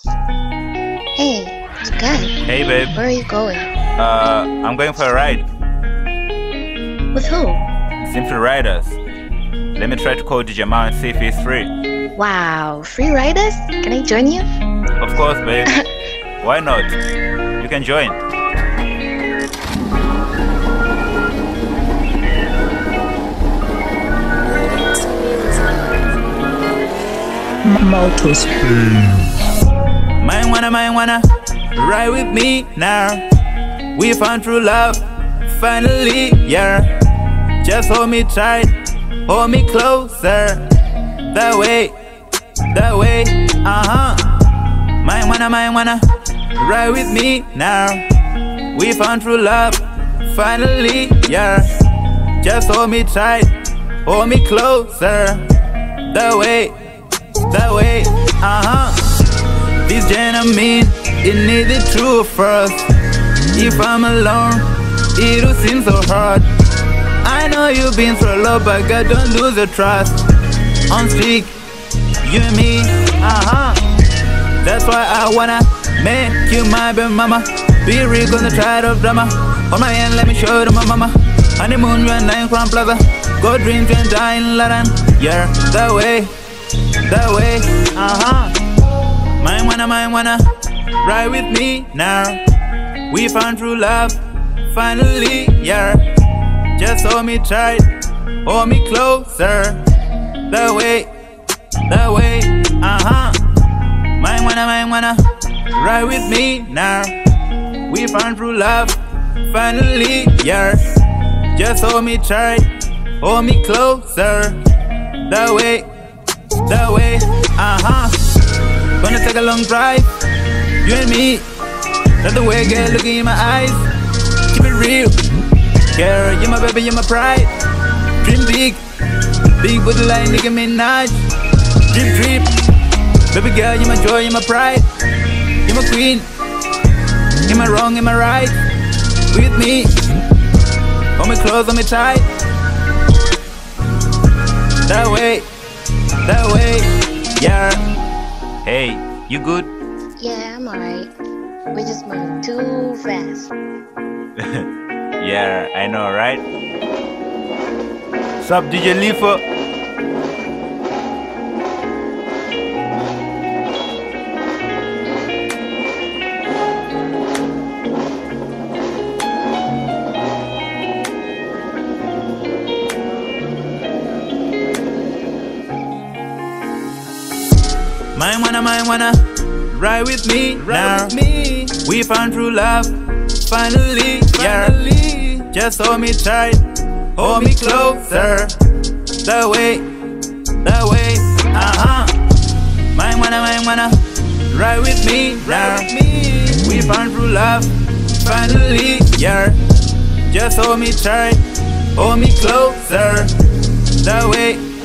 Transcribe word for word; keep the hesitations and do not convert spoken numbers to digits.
Hey, it's good. Hey babe, Where are you going? uh, I'm going for a ride. With who? Simple Riders. Let me try to call D J Mao and see if he's free. Wow, free riders? Can I join you? Of course babe. Why not? You can join. Maltos. Mine wanna, mine wanna ride with me now. We found true love, finally, yeah. Just hold me tight, hold me closer. That way, that way, uh-huh. Mine wanna, mine wanna ride with me now. We found true love, finally, yeah. Just hold me tight, hold me closer. That way, that way, uh-huh. This gentleman, it need the truth first. If I'm alone, it'll seem so hard. I know you've been through a lot, but God, don't lose your trust. On stick, you and me, uh-huh. That's why I wanna make you my baby mama. Be real on the tide of drama. On my hand, let me show you my mama. Honeymoon, you and nine Crown Plaza. Go dreams and die in Latin. Yeah, that way, that way, uh-huh. Mine wanna, mine wanna ride with me now. We found true love, finally, yeah. Just hold me tight, hold me closer. That way, that way, uh-huh. Mine wanna, mine wanna ride with me now. We found true love, finally, yeah. Just hold me tight, hold me closer. That way, that way, uh-huh. Gonna take a long drive, you and me. That's the way, girl, looking in my eyes. Keep it real, girl, you're my baby, you're my pride. Dream big, big booty like Nicki Minaj. Drip, drip, baby girl, you're my joy, you're my pride. You're my queen, am I wrong, am I right? With me, hold me close, hold me tight. That way, that way, yeah. Hey, you good? Yeah, I'm alright. We just moved too fast. Yeah, I know, right? Sup, D J Leafer? Mine wanna, mine wanna ride with me now. With me. We found true love, finally, finally, yeah. Just hold me tight, hold me closer. That way, that way, uh-huh. Mine wanna, mine wanna ride with me now. With me. We found true love, finally, yeah. Just hold me tight, hold me closer. That way,